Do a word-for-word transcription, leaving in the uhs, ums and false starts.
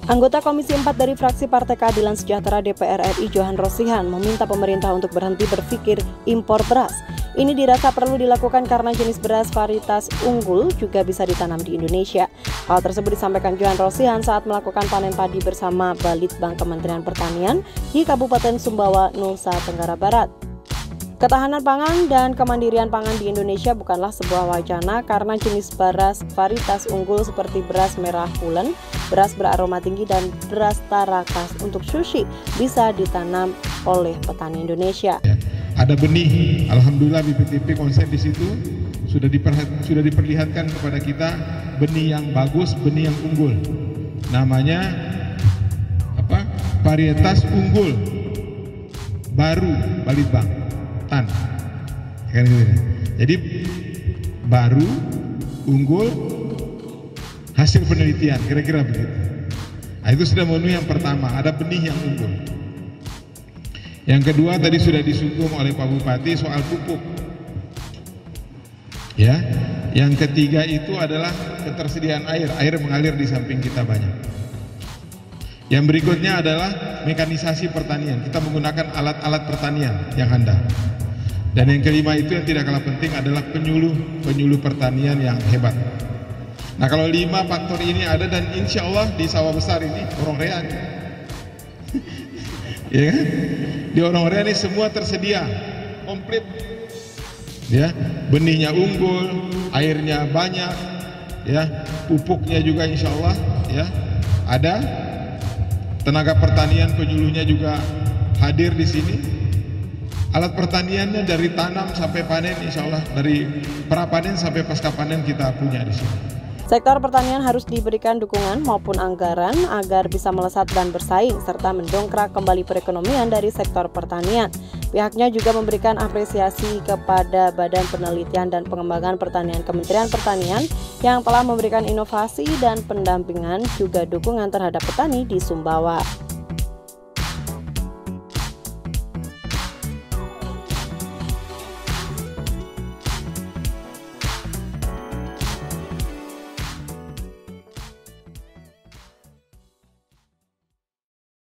Anggota Komisi empat dari fraksi Partai Keadilan Sejahtera D P R R I Johan Rosihan meminta pemerintah untuk berhenti berpikir impor beras. Ini dirasa perlu dilakukan karena jenis beras varietas unggul juga bisa ditanam di Indonesia. Hal tersebut disampaikan Johan Rosihan saat melakukan panen padi bersama Balitbang Kementerian Pertanian di Kabupaten Sumbawa, Nusa Tenggara Barat. Ketahanan pangan dan kemandirian pangan di Indonesia bukanlah sebuah wacana karena jenis beras varietas unggul seperti beras merah pulen, beras beraroma tinggi, dan beras tarakas untuk sushi bisa ditanam oleh petani Indonesia. Ada benih, alhamdulillah B P T P konsen di situ sudah sudah diperlihatkan kepada kita benih yang bagus, benih yang unggul. Namanya apa? Varietas unggul baru Balitbang. Tan. Jadi baru, unggul, hasil penelitian, kira-kira begitu. Nah, itu sudah memenuhi yang pertama, ada benih yang unggul. Yang kedua tadi sudah disinggung oleh Pak Bupati soal pupuk. Ya, yang ketiga itu adalah ketersediaan air, air mengalir di samping kita banyak. Yang berikutnya adalah mekanisasi pertanian, kita menggunakan alat-alat pertanian yang handal. Dan yang kelima itu yang tidak kalah penting adalah penyuluh penyuluh pertanian yang hebat. Nah, kalau lima faktor ini ada, dan insya Allah di sawah besar ini orang rea, ya kan? Di orang rea ini semua tersedia, komplit, ya, benihnya unggul, airnya banyak, ya, pupuknya juga insya Allah, ya, ada, tenaga pertanian penyuluhnya juga hadir di sini. Alat pertaniannya dari tanam sampai panen, insya Allah dari prapanen sampai pasca panen kita punya di sini. Sektor pertanian harus diberikan dukungan maupun anggaran agar bisa melesat dan bersaing serta mendongkrak kembali perekonomian dari sektor pertanian. Pihaknya juga memberikan apresiasi kepada Badan Penelitian dan Pengembangan Pertanian Kementerian Pertanian yang telah memberikan inovasi dan pendampingan juga dukungan terhadap petani di Sumbawa.